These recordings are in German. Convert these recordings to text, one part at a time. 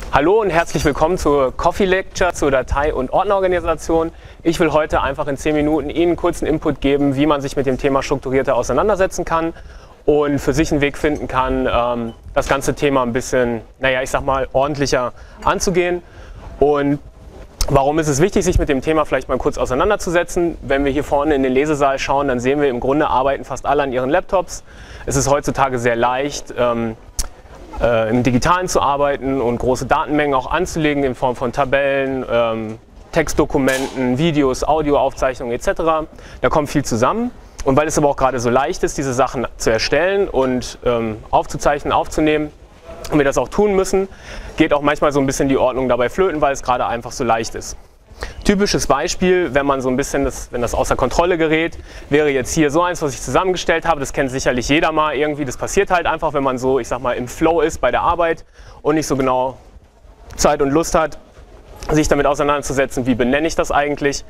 Hallo und herzlich willkommen zur Coffee Lecture zur Datei- und Ordnerorganisation. Ich will heute einfach in 10 Minuten Ihnen einen kurzen Input geben, wie man sich mit dem Thema Strukturierte auseinandersetzen kann und für sich einen Weg finden kann, das ganze Thema ein bisschen, naja, ich sag mal, ordentlicher anzugehen. Und warum ist es wichtig, sich mit dem Thema vielleicht mal kurz auseinanderzusetzen? Wenn wir hier vorne in den Lesesaal schauen, dann sehen wir im Grunde arbeiten fast alle an ihren Laptops. Es ist heutzutage sehr leicht, im Digitalen zu arbeiten und große Datenmengen auch anzulegen in Form von Tabellen, Textdokumenten, Videos, Audioaufzeichnungen etc. Da kommt viel zusammen. Und weil es aber auch gerade so leicht ist, diese Sachen zu erstellen und aufzuzeichnen, aufzunehmen, und wir das auch tun müssen, geht auch manchmal so ein bisschen die Ordnung dabei flöten, weil es gerade einfach so leicht ist. Typisches Beispiel, wenn man so ein bisschen wenn das außer Kontrolle gerät, wäre jetzt hier so eins, was ich zusammengestellt habe. Das kennt sicherlich jeder mal irgendwie. Das passiert halt einfach, wenn man so, ich sag mal, im Flow ist bei der Arbeit und nicht so genau Zeit und Lust hat, sich damit auseinanderzusetzen, wie benenne ich das eigentlich.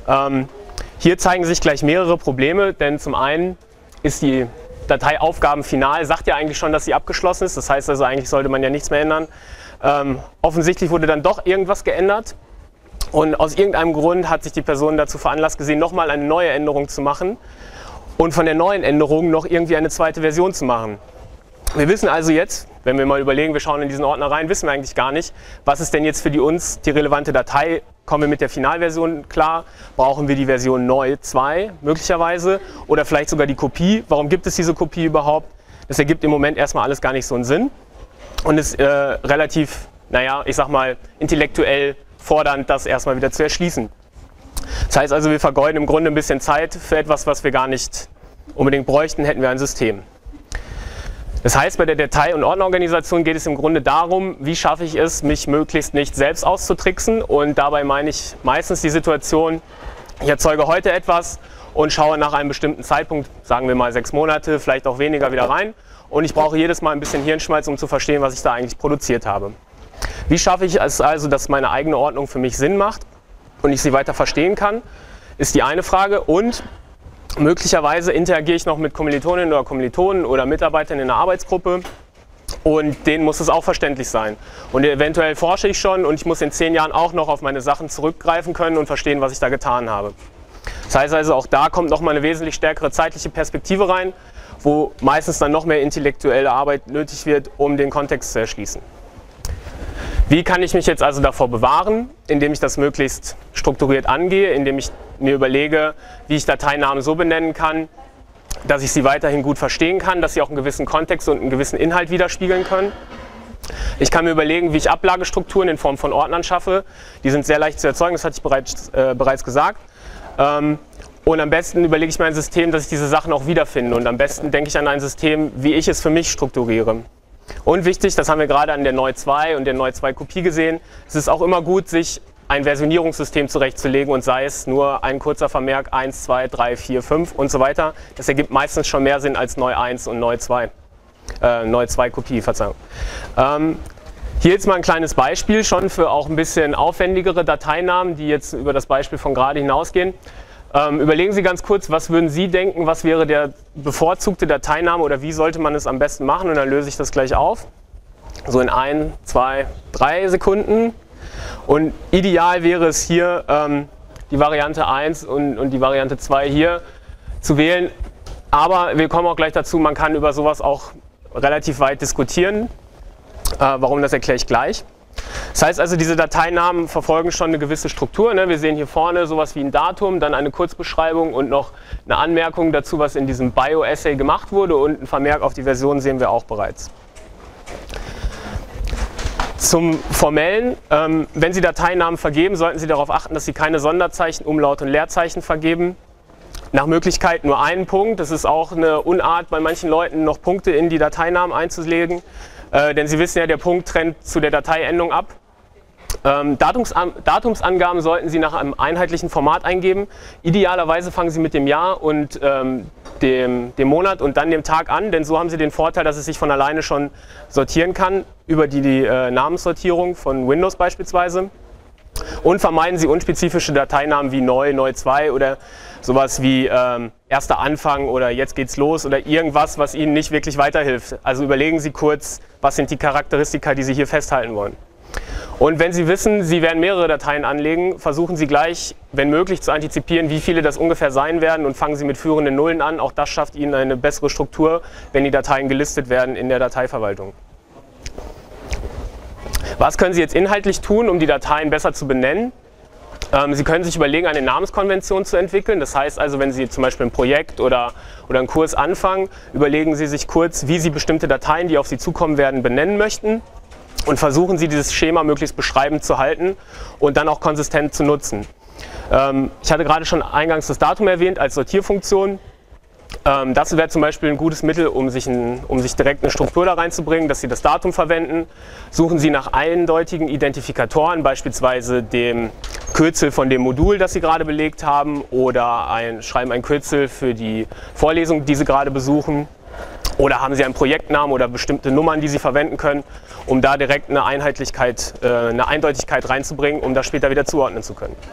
Hier zeigen sich gleich mehrere Probleme, denn zum einen ist die Dateiaufgaben final, sagt ja eigentlich schon, dass sie abgeschlossen ist. Das heißt also, eigentlich sollte man ja nichts mehr ändern. Offensichtlich wurde dann doch irgendwas geändert. Und aus irgendeinem Grund hat sich die Person dazu veranlasst gesehen, nochmal eine neue Änderung zu machen und von der neuen Änderung noch irgendwie eine zweite Version zu machen. Wir wissen also jetzt, wenn wir mal überlegen, wir schauen in diesen Ordner rein, wissen wir eigentlich gar nicht, was ist denn jetzt für uns die relevante Datei. Kommen wir mit der Finalversion klar? Brauchen wir die Version neu 2 möglicherweise oder vielleicht sogar die Kopie? Warum gibt es diese Kopie überhaupt? Das ergibt im Moment erstmal alles gar nicht so einen Sinn und ist relativ, naja, ich sag mal, intellektuell fordernd, das erstmal wieder zu erschließen. Das heißt also, wir vergeuden im Grunde ein bisschen Zeit für etwas, was wir gar nicht unbedingt bräuchten, hätten wir ein System. Das heißt, bei der Datei- und Ordnerorganisation geht es im Grunde darum, wie schaffe ich es, mich möglichst nicht selbst auszutricksen, und dabei meine ich meistens die Situation, ich erzeuge heute etwas und schaue nach einem bestimmten Zeitpunkt, sagen wir mal 6 Monate, vielleicht auch weniger, wieder rein, und ich brauche jedes Mal ein bisschen Hirnschmalz, um zu verstehen, was ich da eigentlich produziert habe. Wie schaffe ich es also, dass meine eigene Ordnung für mich Sinn macht und ich sie weiter verstehen kann, ist die eine Frage. Und möglicherweise interagiere ich noch mit Kommilitoninnen oder Kommilitonen oder Mitarbeitern in einer Arbeitsgruppe und denen muss es auch verständlich sein. Und eventuell forsche ich schon und ich muss in 10 Jahren auch noch auf meine Sachen zurückgreifen können und verstehen, was ich da getan habe. Das heißt also, auch da kommt nochmal eine wesentlich stärkere zeitliche Perspektive rein, wo meistens dann noch mehr intellektuelle Arbeit nötig wird, um den Kontext zu erschließen. Wie kann ich mich jetzt also davor bewahren? Indem ich das möglichst strukturiert angehe, indem ich mir überlege, wie ich Dateinamen so benennen kann, dass ich sie weiterhin gut verstehen kann, dass sie auch einen gewissen Kontext und einen gewissen Inhalt widerspiegeln können. Ich kann mir überlegen, wie ich Ablagestrukturen in Form von Ordnern schaffe. Die sind sehr leicht zu erzeugen, das hatte ich bereits gesagt. Und am besten überlege ich mir ein System, dass ich diese Sachen auch wiederfinde. Und am besten denke ich an ein System, wie ich es für mich strukturiere. Und wichtig, das haben wir gerade an der Neu 2 und der Neu 2 Kopie gesehen, es ist auch immer gut, sich ein Versionierungssystem zurechtzulegen und sei es nur ein kurzer Vermerk 1, 2, 3, 4, 5 und so weiter. Das ergibt meistens schon mehr Sinn als Neu 1 und Neu 2. Neu 2 Kopie, Verzeihung. Hier jetzt mal ein kleines Beispiel schon für auch ein bisschen aufwendigere Dateinamen, die jetzt über das Beispiel von gerade hinausgehen. Überlegen Sie ganz kurz, was würden Sie denken, was wäre der bevorzugte Dateiname oder wie sollte man es am besten machen, und dann löse ich das gleich auf. So in 1, 2, 3 Sekunden. Und ideal wäre es hier, die Variante 1 und die Variante 2 hier zu wählen. Aber wir kommen auch gleich dazu, man kann über sowas auch relativ weit diskutieren. Warum, das erkläre ich gleich. Das heißt also, diese Dateinamen verfolgen schon eine gewisse Struktur. Ne? Wir sehen hier vorne sowas wie ein Datum, dann eine Kurzbeschreibung und noch eine Anmerkung dazu, was in diesem Bio-Essay gemacht wurde, und ein Vermerk auf die Version sehen wir auch bereits. Zum Formellen, wenn Sie Dateinamen vergeben, sollten Sie darauf achten, dass Sie keine Sonderzeichen, Umlaute und Leerzeichen vergeben. Nach Möglichkeit nur einen Punkt. Das ist auch eine Unart bei manchen Leuten, noch Punkte in die Dateinamen einzulegen. Denn Sie wissen ja, der Punkt trennt zu der Dateiendung ab. Datumsangaben sollten Sie nach einem einheitlichen Format eingeben. Idealerweise fangen Sie mit dem Jahr und dem Monat und dann dem Tag an, denn so haben Sie den Vorteil, dass es sich von alleine schon sortieren kann über die Namenssortierung von Windows beispielsweise. Und vermeiden Sie unspezifische Dateinamen wie Neu, Neu 2 oder sowas wie erster Anfang oder jetzt geht's los oder irgendwas, was Ihnen nicht wirklich weiterhilft. Also überlegen Sie kurz, was sind die Charakteristika, die Sie hier festhalten wollen. Und wenn Sie wissen, Sie werden mehrere Dateien anlegen, versuchen Sie gleich, wenn möglich, zu antizipieren, wie viele das ungefähr sein werden und fangen Sie mit führenden Nullen an. Auch das schafft Ihnen eine bessere Struktur, wenn die Dateien gelistet werden in der Dateiverwaltung. Was können Sie jetzt inhaltlich tun, um die Dateien besser zu benennen? Sie können sich überlegen, eine Namenskonvention zu entwickeln. Das heißt also, wenn Sie zum Beispiel ein Projekt oder einen Kurs anfangen, überlegen Sie sich kurz, wie Sie bestimmte Dateien, die auf Sie zukommen werden, benennen möchten. Und versuchen Sie, dieses Schema möglichst beschreibend zu halten und dann auch konsistent zu nutzen. Ich hatte gerade schon eingangs das Datum erwähnt als Sortierfunktion. Das wäre zum Beispiel ein gutes Mittel, um sich direkt eine Struktur da reinzubringen, dass Sie das Datum verwenden. Suchen Sie nach eindeutigen Identifikatoren, beispielsweise dem Kürzel von dem Modul, das Sie gerade belegt haben, oder schreiben ein Kürzel für die Vorlesung, die Sie gerade besuchen. Oder haben Sie einen Projektnamen oder bestimmte Nummern, die Sie verwenden können, um da direkt eine Einheitlichkeit, eine Eindeutigkeit reinzubringen, um das später wieder zuordnen zu können.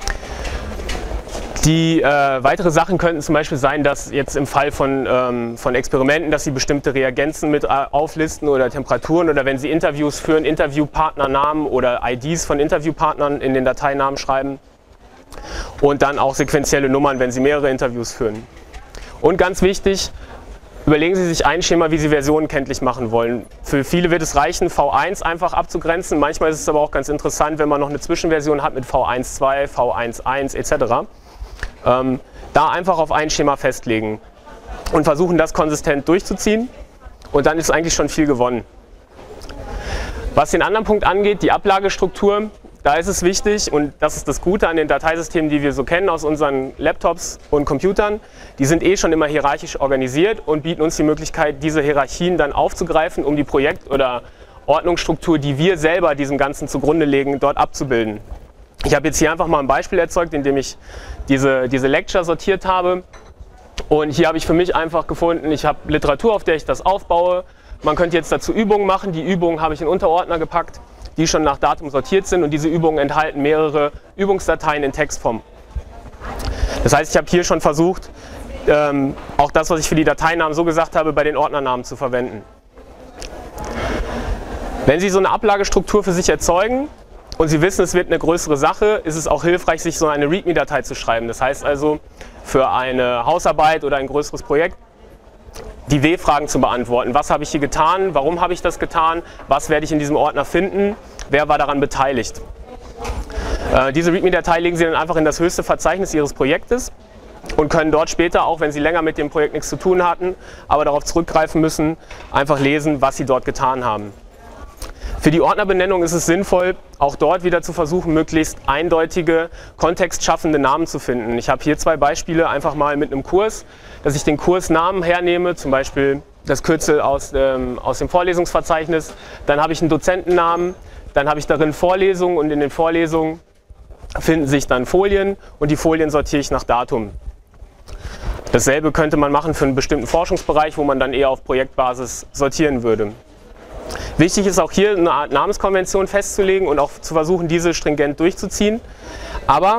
Die weitere Sachen könnten zum Beispiel sein, dass jetzt im Fall von Experimenten, dass Sie bestimmte Reagenzen mit auflisten oder Temperaturen, oder wenn Sie Interviews führen, Interviewpartnernamen oder IDs von Interviewpartnern in den Dateinamen schreiben. Und dann auch sequentielle Nummern, wenn Sie mehrere Interviews führen. Und ganz wichtig, überlegen Sie sich ein Schema, wie Sie Versionen kenntlich machen wollen. Für viele wird es reichen, V1 einfach abzugrenzen. Manchmal ist es aber auch ganz interessant, wenn man noch eine Zwischenversion hat mit V1.2, V1.1 etc. Da einfach auf ein Schema festlegen und versuchen, das konsistent durchzuziehen. Und dann ist eigentlich schon viel gewonnen. Was den anderen Punkt angeht, die Ablagestruktur, da ist es wichtig, und das ist das Gute an den Dateisystemen, die wir so kennen aus unseren Laptops und Computern, die sind schon immer hierarchisch organisiert und bieten uns die Möglichkeit, diese Hierarchien dann aufzugreifen, um die Projekt- oder Ordnungsstruktur, die wir selber diesem Ganzen zugrunde legen, dort abzubilden. Ich habe jetzt hier einfach mal ein Beispiel erzeugt, indem ich diese Lecture sortiert habe. Und hier habe ich für mich einfach gefunden, ich habe Literatur, auf der ich das aufbaue. Man könnte jetzt dazu Übungen machen. Die Übungen habe ich in Unterordner gepackt, die schon nach Datum sortiert sind, und diese Übungen enthalten mehrere Übungsdateien in Textform. Das heißt, ich habe hier schon versucht, auch das, was ich für die Dateinamen so gesagt habe, bei den Ordnernamen zu verwenden. Wenn Sie so eine Ablagestruktur für sich erzeugen und Sie wissen, es wird eine größere Sache, ist es auch hilfreich, sich so eine README-Datei zu schreiben. Das heißt also, für eine Hausarbeit oder ein größeres Projekt die W-Fragen zu beantworten. Was habe ich hier getan? Warum habe ich das getan? Was werde ich in diesem Ordner finden? Wer war daran beteiligt? Diese README-Datei legen Sie dann einfach in das höchste Verzeichnis Ihres Projektes und können dort später, auch wenn Sie länger mit dem Projekt nichts zu tun hatten, aber darauf zurückgreifen müssen, einfach lesen, was Sie dort getan haben. Für die Ordnerbenennung ist es sinnvoll, auch dort wieder zu versuchen, möglichst eindeutige, kontextschaffende Namen zu finden. Ich habe hier zwei Beispiele, einfach mal mit einem Kurs, dass ich den Kursnamen hernehme, zum Beispiel das Kürzel aus dem Vorlesungsverzeichnis. Dann habe ich einen Dozentennamen, dann habe ich darin Vorlesungen, und in den Vorlesungen finden sich dann Folien, und die Folien sortiere ich nach Datum. Dasselbe könnte man machen für einen bestimmten Forschungsbereich, wo man dann eher auf Projektbasis sortieren würde. Wichtig ist auch hier, eine Art Namenskonvention festzulegen und auch zu versuchen, diese stringent durchzuziehen. Aber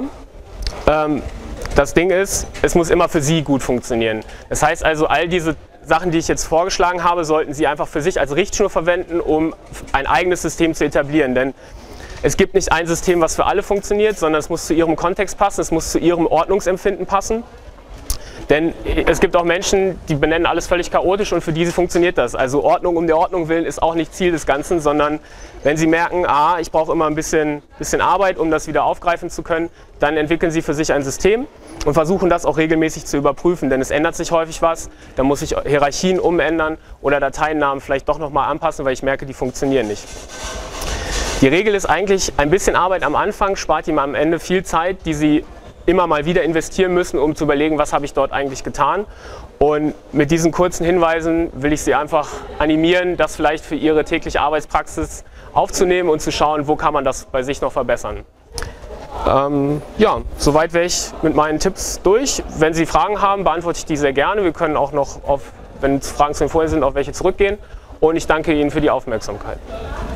das Ding ist, es muss immer für Sie gut funktionieren. Das heißt also, all diese Sachen, die ich jetzt vorgeschlagen habe, sollten Sie einfach für sich als Richtschnur verwenden, um ein eigenes System zu etablieren. Denn es gibt nicht ein System, was für alle funktioniert, sondern es muss zu Ihrem Kontext passen, es muss zu Ihrem Ordnungsempfinden passen. Denn es gibt auch Menschen, die benennen alles völlig chaotisch, und für diese funktioniert das. Also Ordnung um der Ordnung willen ist auch nicht Ziel des Ganzen, sondern wenn Sie merken, ich brauche immer ein bisschen Arbeit, um das wieder aufgreifen zu können, dann entwickeln Sie für sich ein System und versuchen das auch regelmäßig zu überprüfen. Denn es ändert sich häufig was, dann muss ich Hierarchien umändern oder Dateinamen vielleicht doch nochmal anpassen, weil ich merke, die funktionieren nicht. Die Regel ist eigentlich, ein bisschen Arbeit am Anfang spart Ihnen am Ende viel Zeit, die Sie immer mal wieder investieren müssen, um zu überlegen, was habe ich dort eigentlich getan. Und mit diesen kurzen Hinweisen will ich Sie einfach animieren, das vielleicht für Ihre tägliche Arbeitspraxis aufzunehmen und zu schauen, wo kann man das bei sich noch verbessern. Ja, soweit wäre ich mit meinen Tipps durch. Wenn Sie Fragen haben, beantworte ich die sehr gerne. Wir können auch noch, wenn Fragen zu den Folien sind, auf welche zurückgehen. Und ich danke Ihnen für die Aufmerksamkeit.